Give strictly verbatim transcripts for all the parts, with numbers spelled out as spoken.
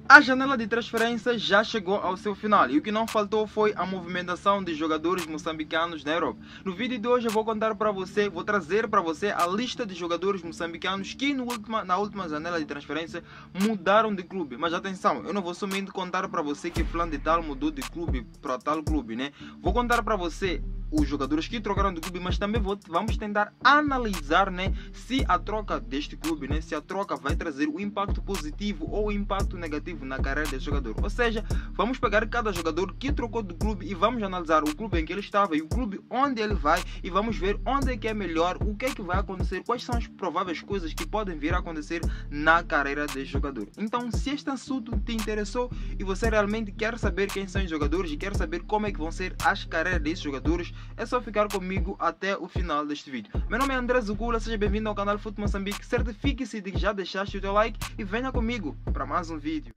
A janela de transferências já chegou ao seu final e o que não faltou foi a movimentação de jogadores moçambicanos na Europa. No vídeo de hoje eu vou contar para você, vou trazer para você a lista de jogadores moçambicanos que no última, na última janela de transferência mudaram de clube. Mas atenção, eu não vou somente contar para você que fulano de tal mudou de clube para tal clube, né? Vou contar para você os jogadores que trocaram de clube, mas também vou, vamos tentar analisar, né, se a troca deste clube, né, se a troca vai trazer o impacto positivo ou o impacto negativo na carreira desse jogador. Ou seja, vamos pegar cada jogador que trocou de clube e vamos analisar o clube em que ele estava e o clube onde ele vai e vamos ver onde é que é melhor, o que é que vai acontecer, quais são as prováveis coisas que podem vir a acontecer na carreira desse jogador. Então, se este assunto te interessou e você realmente quer saber quem são os jogadores e quer saber como é que vão ser as carreiras desses jogadores, é só ficar comigo até o final deste vídeo. Meu nome é André Zugula, seja bem-vindo ao canal Foot Moçambique. Certifique-se de que já deixaste o teu like e venha comigo para mais um vídeo.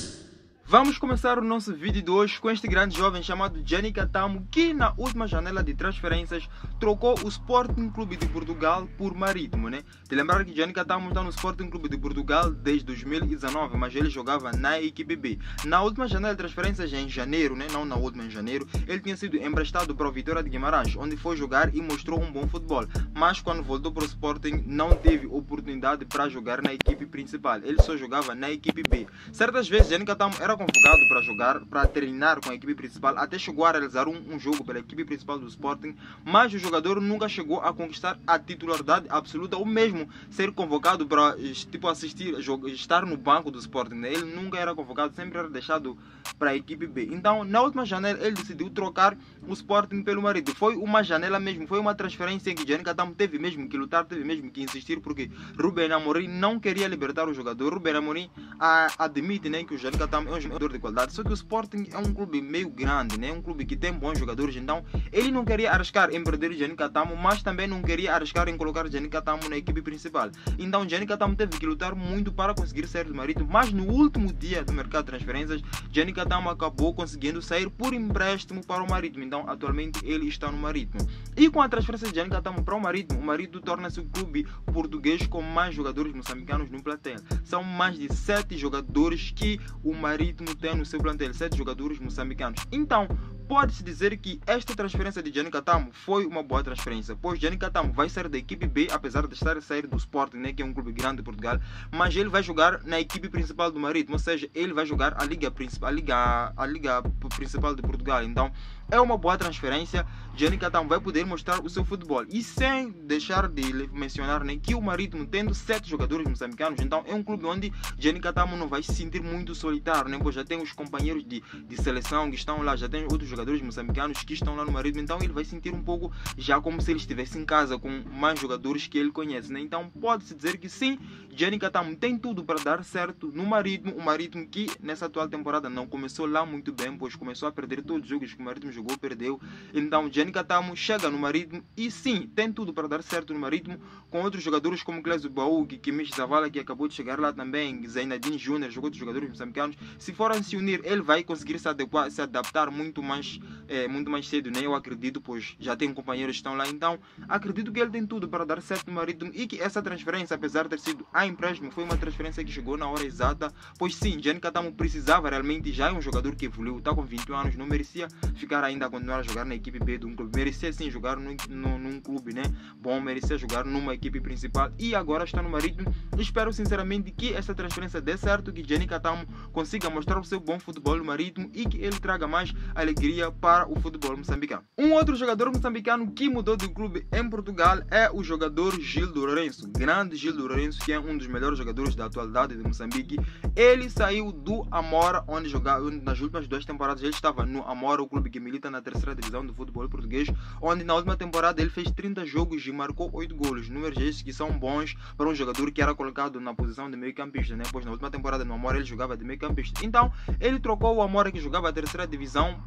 Vamos começar o nosso vídeo de hoje com este grande jovem chamado Gianni Catamo, que na última janela de transferências trocou o Sporting Clube de Portugal por Marítimo, né? De lembrar que Gianni Catamo está no Sporting Clube de Portugal desde dois mil e dezenove, mas ele jogava na equipe B. Na última janela de transferências, em janeiro, né? Não na última, em janeiro, ele tinha sido emprestado para o Vitória de Guimarães, onde foi jogar e mostrou um bom futebol. Mas quando voltou para o Sporting, não teve oportunidade para jogar na equipe principal. Ele só jogava na equipe B. Certas vezes, Gianni Catamo era convocado para jogar, para treinar com a equipe principal, até chegou a realizar um, um jogo pela equipe principal do Sporting, mas o jogador nunca chegou a conquistar a titularidade absoluta ou mesmo ser convocado para tipo assistir, estar no banco do Sporting, né? Ele nunca era convocado, sempre era deixado para a equipe B. Então, na última janela, ele decidiu trocar o Sporting pelo Marítimo. Foi uma janela mesmo, foi uma transferência em que Gianni Catamo teve mesmo que lutar, teve mesmo que insistir, porque Ruben Amorim não queria libertar o jogador. Ruben Amorim a, admite, né, que o Gianni Catamo é um jogador de qualidade, só que o Sporting é um clube meio grande, né? É um clube que tem bons jogadores, então ele não queria arriscar em perder o Gianni Catamo, mas também não queria arriscar em colocar o Gianni Catamo na equipe principal. Então Gianni Catamo teve que lutar muito para conseguir sair do Marítimo, mas no último dia do mercado de transferências, Gianni Catamo acabou conseguindo sair por empréstimo para o Marítimo. Então atualmente ele está no Marítimo. E com a transferência de Gianni Catamo para o Marítimo, o Marítimo torna-se o clube português com mais jogadores moçambicanos no plantel. São mais de sete jogadores que o Marítimo tem no seu plantel, sete jogadores moçambicanos. Então, pode-se dizer que esta transferência de Gianni Catamo foi uma boa transferência, pois Gianni Catamo vai sair da equipe B, apesar de estar a sair do Sporting, né, que é um clube grande de Portugal, mas ele vai jogar na equipe principal do Marítimo, ou seja, ele vai jogar a liga principal, a liga, a liga principal de Portugal. Então, é uma boa transferência. Gianni Catamo vai poder mostrar o seu futebol. E sem deixar de mencionar, né, que o Marítimo, tendo sete jogadores moçambicanos, então é um clube onde Gianni Catamo não vai se sentir muito solitário, né, pois já tem os companheiros de, de seleção que estão lá, já tem outros jogadores moçambicanos que estão lá no Marítimo, então ele vai sentir um pouco já como se ele estivesse em casa com mais jogadores que ele conhece, né? Então pode-se dizer que sim, Gianni Catamo tem tudo para dar certo no Marítimo. O Marítimo que nessa atual temporada não começou lá muito bem, pois começou a perder todos os jogos que o Marítimo jogou, perdeu. Então Gianni Catamo chega no Marítimo e sim, tem tudo para dar certo no Marítimo, com outros jogadores como Clésio Baúg, Kimish Zavala, que acabou de chegar lá também, Zainadine Júnior, jogou dos jogadores moçambicanos. Se forem se unir, ele vai conseguir se adequar, se adaptar muito mais, é, muito mais cedo, né? Eu acredito, pois já tem companheiros que estão lá. Então acredito que ele tem tudo para dar certo no Marítimo e que essa transferência, apesar de ter sido a empréstimo, foi uma transferência que chegou na hora exata, pois sim, Gianni Catamo precisava realmente, já é um jogador que evoluiu, está com vinte e um anos, não merecia ficar ainda a continuar a jogar na equipe B de um clube, merecia sim jogar no, no, num clube, né, bom, merecia jogar numa equipe principal e agora está no Marítimo. Espero sinceramente que essa transferência dê certo, que Gianni Catamo consiga mostrar o seu bom futebol no Marítimo e que ele traga mais alegria para o futebol moçambicano. Um outro jogador moçambicano que mudou de clube em Portugal é o jogador Gildo Lourenço, grande Gildo Lourenço, que é um dos melhores jogadores da atualidade de Moçambique. Ele saiu do Amora, onde jogava nas últimas duas temporadas. Ele estava no Amora, o clube que milita na terceira divisão do futebol português, onde na última temporada ele fez trinta jogos e marcou oito golos, números esses que são bons para um jogador que era colocado na posição de meio campista, né? Pois na última temporada no Amora ele jogava de meio campista. Então ele trocou o Amora, que jogava a terceira divisão, pelo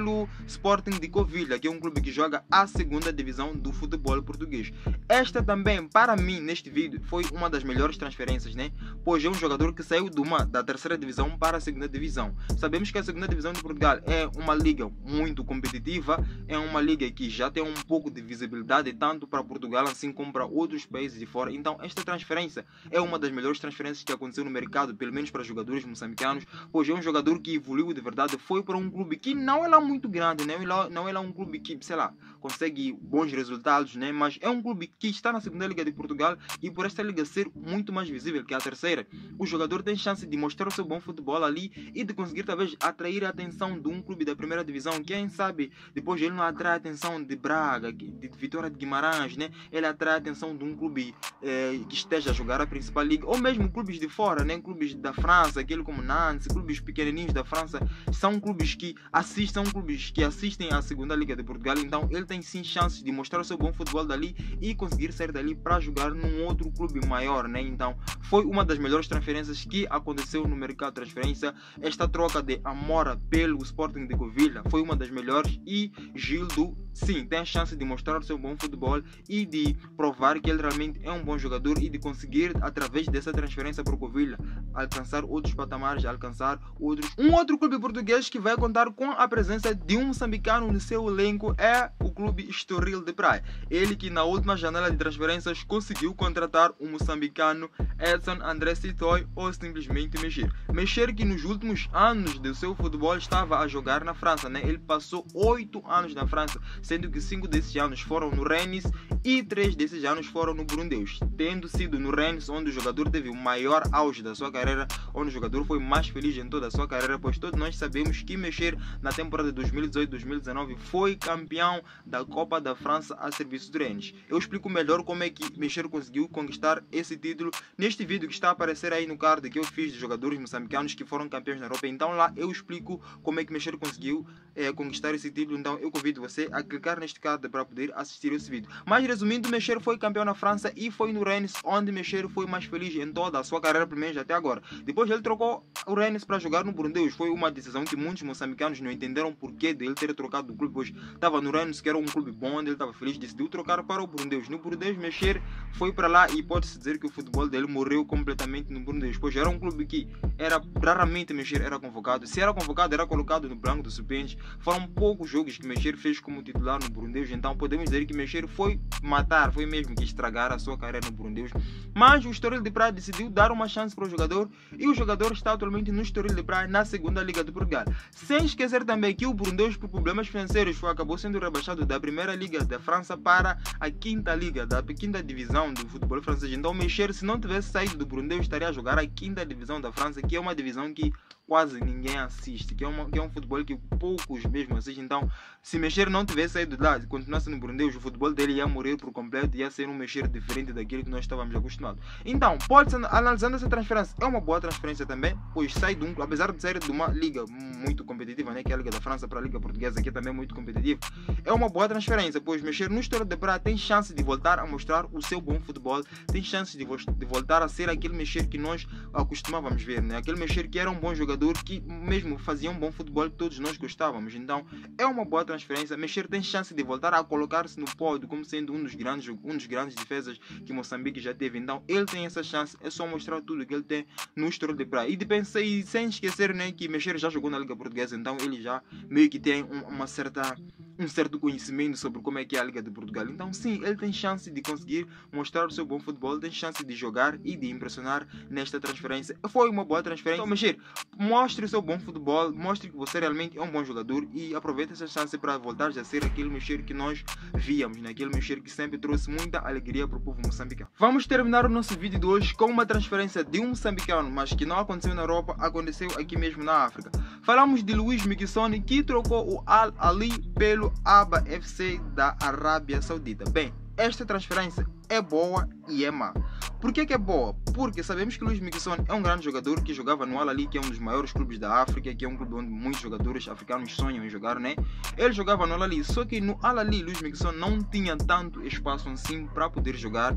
pelo Sporting de Covilhã, que é um clube que joga a segunda divisão do futebol português. Esta também, para mim, neste vídeo, foi uma das melhores transferências, né? Pois é um jogador que saiu de uma, da terceira divisão para a segunda divisão. Sabemos que a segunda divisão de Portugal é uma liga muito competitiva, é uma liga que já tem um pouco de visibilidade, tanto para Portugal assim como para outros países de fora. Então, esta transferência é uma das melhores transferências que aconteceu no mercado, pelo menos para jogadores moçambicanos, pois é um jogador que evoluiu de verdade, foi para um clube que não é lá muito grande, né? Não é lá um clube que, sei lá, consegue bons resultados, né? Mas é um clube que está na segunda liga de Portugal e por esta liga ser muito mais visível que a terceira, o jogador tem chance de mostrar o seu bom futebol ali e de conseguir talvez atrair a atenção de um clube da primeira divisão. Quem sabe depois ele não atrai a atenção de Braga, de Vitória de Guimarães, né? Ele atrai a atenção de um clube eh, que esteja a jogar a principal liga, ou mesmo clubes de fora, né? Clubes da França, aquele como Nantes, clubes pequenininhos da França, são clubes que assistem, são clubes que assistem à segunda liga de Portugal. Então ele tem sim chances de mostrar o seu bom futebol dali e conseguir sair dali para jogar num outro clube maior, né? Então foi uma das melhores transferências que aconteceu no mercado de transferência. Esta troca de Amora pelo Sporting de Covilhã foi uma das melhores e Gildo sim tem a chance de mostrar o seu bom futebol e de provar que ele realmente é um bom jogador e de conseguir através dessa transferência para o Covilhã alcançar outros patamares, alcançar outros. Um outro clube português que vai contar com a presença de um moçambicano no seu elenco é o clube Estoril de Praia. Ele que na última janela de transferências conseguiu contratar o moçambicano Edson André Citoy ou simplesmente Mexer. Mexer que nos últimos anos do seu futebol estava a jogar na França, né? Ele passou oito anos na França, sendo que cinco desses anos foram no Rennes e três desses anos foram no Burundeus, tendo sido no Rennes onde o jogador teve o maior auge da sua carreira, onde o jogador foi mais feliz em toda a sua carreira, pois todos nós sabemos que Mexer na temporada de dois mil e dezoito dois mil e dezenove foi campeão da Copa da França a serviço do Rennes. Eu explico melhor como é que Mexer conseguiu conquistar esse título neste vídeo que está a aparecer aí no card que eu fiz de jogadores moçambicanos que foram campeões na Europa. Então lá eu explico como é que Mexer conseguiu é, conquistar esse título. Então eu convido você a clicar neste card para poder assistir esse vídeo. Mas resumindo, Mexer foi campeão na França e foi no Rennes onde Mexer foi mais feliz em toda a sua carreira, pelo menos até agora. Depois ele trocou o Rennes para jogar no Burundeus. Foi uma decisão que muitos moçambicanos não entenderam o porquê dele ter trocado do clube, pois estava no Rennes, que era um clube bom, onde ele estava feliz, decidiu trocar para o Burundeus. No Burundeus, Mexer foi para lá e pode-se dizer que o futebol dele morreu completamente no Burundeus, pois era um clube que era raramente Mexer era convocado. Se era convocado, era colocado no banco dos suplentes. Foram poucos jogos que Mexer fez como titular no Burundeus, então podemos dizer que Mexer foi matar, foi mesmo que estragar a sua carreira no Burundeus. Mas o Estoril de Praia decidiu dar uma chance para o jogador e o jogador está atualmente no Estoril de Praia na segunda liga de Portugal. Sem esquecer também que o Burundeus, por problemas financeiros, foi, acabou sendo rebaixado da primeira liga da França para a quinta liga, da quinta divisão do futebol francês. Então Mexer, se não tivesse saído do Burundeus, estaria a jogar a quinta divisão da França, que é uma divisão que quase ninguém assiste, que é, uma, que é um futebol que poucos mesmo assistem. Então, se Mexer não tivesse saído de lá e continuasse no Burundeus, o futebol dele ia morrer por completo, ia ser um Mexer diferente daquele que nós estávamos acostumados. Então, pode analisando essa transferência, é uma boa transferência também, pois sai de um, apesar de sair de uma liga muito competitiva, né, que é a Liga da França para a Liga Portuguesa, que é também muito competitiva, é uma boa transferência, pois Mexer no Estoril de Praia tem chance de voltar a mostrar o seu bom futebol, tem chance de, de voltar a ser aquele Mexer que nós acostumávamos ver, né, aquele Mexer que era um bom jogador, que mesmo fazia um bom futebol que todos nós gostávamos. Então é uma boa transferência. Mexer tem chance de voltar a colocar-se no pódio como sendo um dos grandes, um dos grandes defesas que Moçambique já teve. Então ele tem essa chance, é só mostrar tudo que ele tem no Estoril de Praia. E de pensar, e sem esquecer, né, que Mexer já jogou na Liga Portuguesa, então ele já meio que tem um, uma certa, um certo conhecimento sobre como é que é a Liga de Portugal. Então sim, ele tem chance de conseguir mostrar o seu bom futebol, tem chance de jogar e de impressionar nesta transferência. Foi uma boa transferência. Então Mexer, mostre o seu bom futebol, mostre que você realmente é um bom jogador e aproveite essa chance para voltar a ser aquele Mexer que nós víamos, né? Aquele Mexer que sempre trouxe muita alegria para o povo moçambicano. Vamos terminar o nosso vídeo de hoje com uma transferência de um moçambicano, mas que não aconteceu na Europa, aconteceu aqui mesmo na África. Falamos de Luiz Mixon, que trocou o Al Ali pelo Aba F C da Arábia Saudita. Bem, esta transferência é boa e é má. Por que que é boa? Porque sabemos que Luiz Mixon é um grande jogador que jogava no Al Ali, que é um dos maiores clubes da África, que é um clube onde muitos jogadores africanos sonham em jogar, né? Ele jogava no Al Ali, só que no Al Ali Luiz Mixon não tinha tanto espaço assim para poder jogar.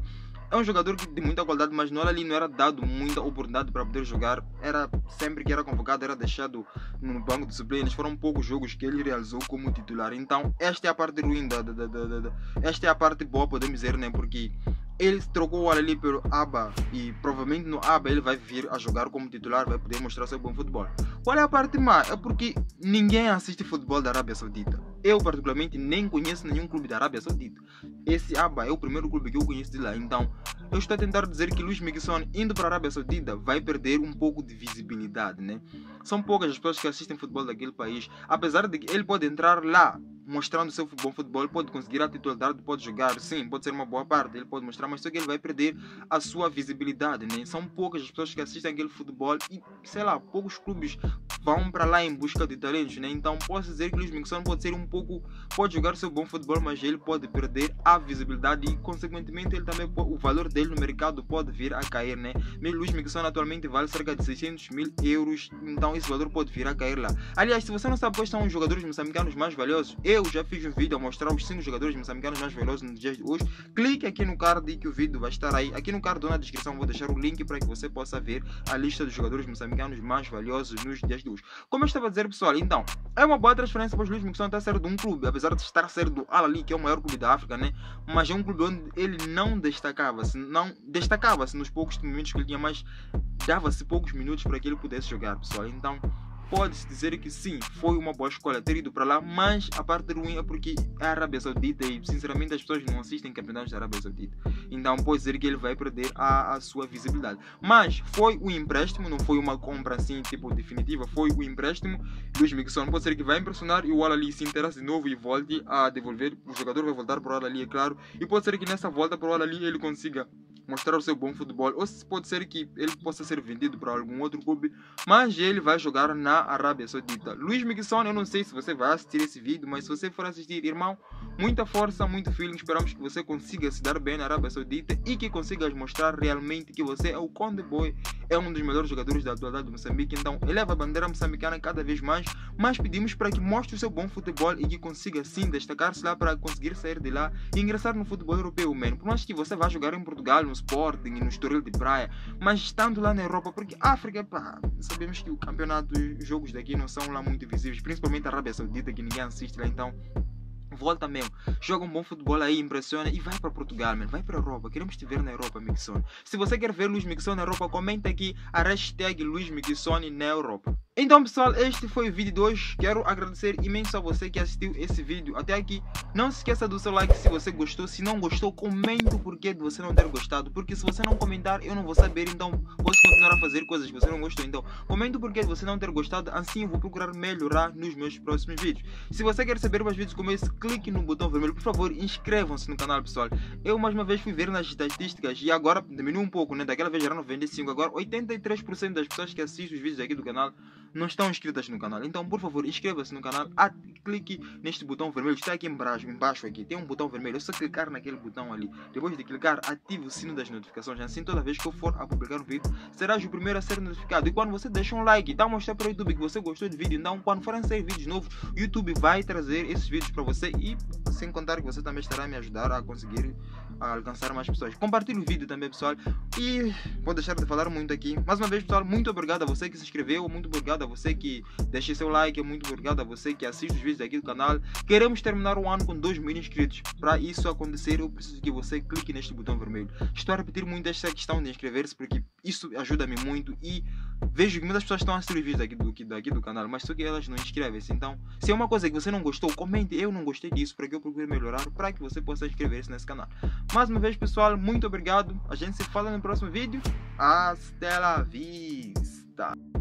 É um jogador que de muita qualidade, mas no Al-Ahly não era dado muita oportunidade para poder jogar. Era sempre que era convocado, era deixado no banco de suplentes. Foram poucos jogos que ele realizou como titular. Então, esta é a parte ruim, da, da, da, da, da, esta é a parte boa, podemos dizer, né? Porque ele trocou o Al-Ahly pelo Aba e provavelmente no Aba ele vai vir a jogar como titular, vai poder mostrar seu bom futebol. Qual é a parte má? É porque ninguém assiste futebol da Arábia Saudita. Eu particularmente nem conheço nenhum clube da Arábia Saudita. Esse Aba é o primeiro clube que eu conheço de lá. Então eu estou a tentar dizer que Luís Miguel Son indo para a Arábia Saudita vai perder um pouco de visibilidade, né? São poucas as pessoas que assistem futebol daquele país. Apesar de que ele pode entrar lá mostrando seu bom futebol, pode conseguir a titularidade, pode jogar, sim, pode ser uma boa parte, ele pode mostrar, mas só que ele vai perder a sua visibilidade, né? São poucas as pessoas que assistem aquele futebol e, sei lá, poucos clubes vão para lá em busca de talentos, né? Então posso dizer que Luís Miguel Son pode ser um pouco, pode jogar seu bom futebol, mas ele pode perder a visibilidade e, consequentemente, ele também, o valor dele no mercado pode vir a cair, né? Mesmo Luís Miguel Son atualmente vale cerca de seiscentos mil euros, então esse valor pode vir a cair lá. Aliás, se você não sabe quais são os jogadores moçambicanos mais valiosos, eu já fiz um vídeo a mostrar os cinco jogadores moçambicanos mais valiosos nos dias de hoje. Clique aqui no card que o vídeo vai estar aí. Aqui no card ou na descrição vou deixar o link para que você possa ver a lista dos jogadores moçambicanos mais valiosos nos dias de hoje. Como eu estava a dizer, pessoal, então, é uma boa transferência para o Luís Miguel Son estar certo de um clube, apesar de estar certo do Al-Ahly, que é o maior clube da África, né? Mas é um clube onde ele não destacava-se, não destacava-se nos poucos momentos que ele tinha, mas dava-se poucos minutos para que ele pudesse jogar, pessoal. Então pode-se dizer que sim, foi uma boa escolha ter ido para lá, mas a parte ruim é porque é a Arábia Saudita e sinceramente as pessoas não assistem campeonatos da Arábia Saudita. Então pode dizer que ele vai perder a, a sua visibilidade. Mas foi um empréstimo, não foi uma compra assim tipo definitiva, foi um empréstimo. Luís Miguel Son pode ser que vai impressionar e o Al-Ahly se interesse de novo e volte a devolver. O jogador vai voltar para o Al-Ahly, é claro, e pode ser que nessa volta para o Al-Ahly ele consiga mostrar o seu bom futebol, ou pode ser que ele possa ser vendido para algum outro clube, mas ele vai jogar na Arábia Saudita. Luís Miguel Son, eu não sei se você vai assistir esse vídeo, mas se você for assistir, irmão, muita força, muito feeling, esperamos que você consiga se dar bem na Arábia Saudita e que consigas mostrar realmente que você é o Conde Boy, é um dos melhores jogadores da atualidade do Moçambique. Então eleva a bandeira moçambicana cada vez mais, mas pedimos para que mostre o seu bom futebol e que consiga sim destacar-se lá para conseguir sair de lá e ingressar no futebol europeu, mano. Por mais que você vá jogar em Portugal, no Sporting e no Estoril de Praia, mas estando lá na Europa, porque África, pá, sabemos que o campeonato, os jogos daqui não são lá muito visíveis, principalmente a Arábia Saudita, que ninguém assiste lá. Então volta mesmo, joga um bom futebol aí, impressiona e vai para Portugal, man. Vai para a Europa, queremos te ver na Europa, Miguel Son. Se você quer ver Luís Miguel Son na Europa, comenta aqui a hashtag Luís Miguel Son na Europa. Então pessoal, este foi o vídeo de hoje. Quero agradecer imenso a você que assistiu esse vídeo até aqui. Não se esqueça do seu like se você gostou. Se não gostou, comente o porquê de você não ter gostado, porque se você não comentar eu não vou saber, então posso continuar a fazer coisas que você não gostou. Então comente o porquê de você não ter gostado, assim eu vou procurar melhorar nos meus próximos vídeos. Se você quer saber mais vídeos como esse, clique no botão vermelho. Por favor, inscrevam-se no canal, pessoal. Eu mais uma vez fui ver nas estatísticas e agora diminuiu um pouco, né? Daquela vez era noventa e cinco, agora oitenta e três por cento das pessoas que assistem os vídeos aqui do canal não estão inscritas no canal. Então, por favor, inscreva-se no canal, clique neste botão vermelho, está aqui embaixo, embaixo aqui, tem um botão vermelho, é só clicar naquele botão ali. Depois de clicar, ative o sino das notificações, assim toda vez que eu for a publicar um vídeo, serás o primeiro a ser notificado. E quando você deixa um like, dá a mostrar para o YouTube que você gostou do vídeo, então quando forem sair vídeos novos, o YouTube vai trazer esses vídeos para você e sem contar que você também estará a me ajudar a conseguir a alcançar mais pessoas. Compartilhe o vídeo também, pessoal, e vou deixar de falar muito aqui. Mais uma vez, pessoal, muito obrigado a você que se inscreveu, muito obrigado a você que deixe seu like, muito obrigado a você que assiste os vídeos aqui do canal. Queremos terminar o ano com dois mil inscritos. Para isso acontecer, eu preciso que você clique neste botão vermelho. Estou a repetir muito esta questão de inscrever-se, porque isso ajuda-me muito e vejo que muitas pessoas estão a assistir os vídeos daqui do, daqui do canal, mas só que elas não inscrevem-se. Então, se é uma coisa que você não gostou, comente, eu não gostei disso, para que eu procure melhorar, para que você possa inscrever-se nesse canal. Mais uma vez, pessoal, muito obrigado. A gente se fala no próximo vídeo. Hasta la vista.